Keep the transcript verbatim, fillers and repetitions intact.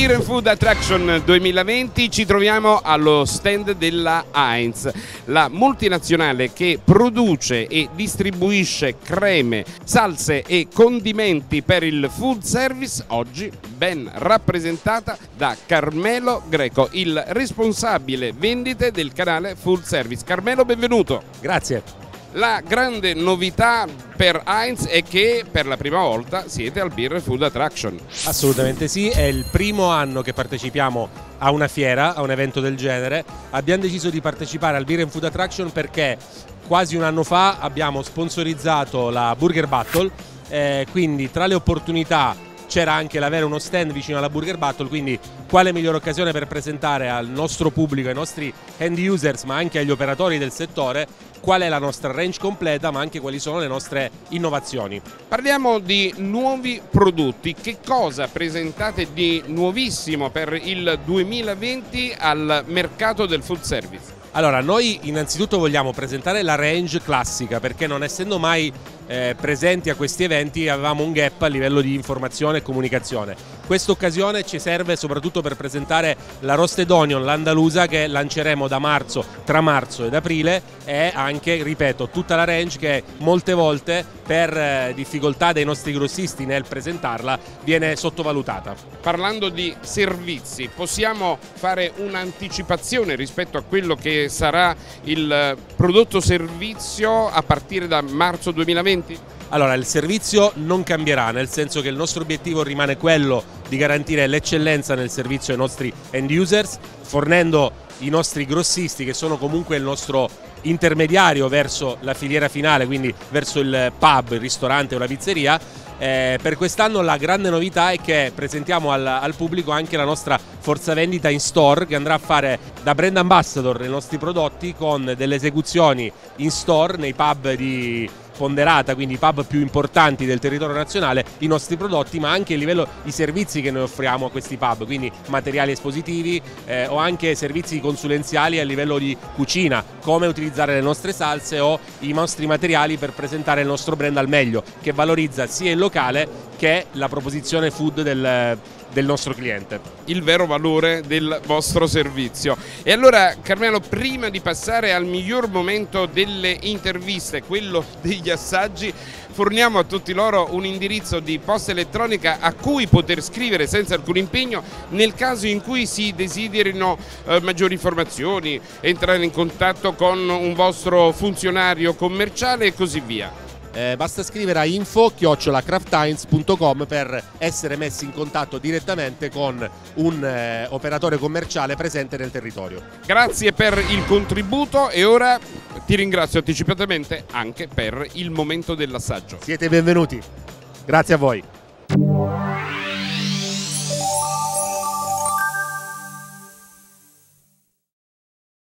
Beer and Food Attraction duemilaventi ci troviamo allo stand della Heinz, la multinazionale che produce e distribuisce creme, salse e condimenti per il food service, oggi ben rappresentata da Carmelo Greco, il responsabile vendite del canale Food Service. Carmelo, benvenuto. Grazie. La grande novità per Heinz è che per la prima volta siete al Beer and Food Attraction. Assolutamente sì, è il primo anno che partecipiamo a una fiera, a un evento del genere. Abbiamo deciso di partecipare al Beer and Food Attraction perché quasi un anno fa abbiamo sponsorizzato la Burger Battle, eh, quindi tra le opportunità c'era anche l'avere uno stand vicino alla Burger Battle, quindi quale migliore occasione per presentare al nostro pubblico, ai nostri end users ma anche agli operatori del settore qual è la nostra range completa ma anche quali sono le nostre innovazioni. Parliamo di nuovi prodotti, che cosa presentate di nuovissimo per il duemilaventi al mercato del food service? Allora, noi innanzitutto vogliamo presentare la range classica perché non essendo mai eh, presenti a questi eventi avevamo un gap a livello di informazione e comunicazione. Questa occasione ci serve soprattutto per presentare la Roasted Onion, l'andalusa, che lanceremo da marzo, tra marzo ed aprile, e anche, ripeto, tutta la range che molte volte per eh, difficoltà dei nostri grossisti nel presentarla viene sottovalutata. Parlando di servizi, possiamo fare un'anticipazione rispetto a quello che sarà il prodotto servizio a partire da marzo duemilaventi? Allora, il servizio non cambierà, nel senso che il nostro obiettivo rimane quello di garantire l'eccellenza nel servizio ai nostri end users, fornendo i nostri grossisti, che sono comunque il nostro intermediario verso la filiera finale, quindi verso il pub, il ristorante o la pizzeria. Eh, per quest'anno la grande novità è che presentiamo al, al pubblico anche la nostra forza vendita in store, che andrà a fare da brand ambassador nei nostri prodotti con delle esecuzioni in store nei pub di ponderata, quindi i pub più importanti del territorio nazionale, i nostri prodotti, ma anche a livello di servizi che noi offriamo a questi pub, quindi materiali espositivi eh, o anche servizi consulenziali a livello di cucina, come utilizzare le nostre salse o i nostri materiali per presentare il nostro brand al meglio, che valorizza sia il locale che la proposizione food del del nostro cliente. Il vero valore del vostro servizio. E allora, Carmelo, prima di passare al miglior momento delle interviste, quello degli assaggi, forniamo a tutti loro un indirizzo di posta elettronica a cui poter scrivere senza alcun impegno nel caso in cui si desiderino eh, maggiori informazioni, entrare in contatto con un vostro funzionario commerciale e così via. Eh, basta scrivere a info chiocciola craft heinz punto com per essere messi in contatto direttamente con un eh, operatore commerciale presente nel territorio. Grazie per il contributo e ora ti ringrazio anticipatamente anche per il momento dell'assaggio. Siete benvenuti, grazie a voi.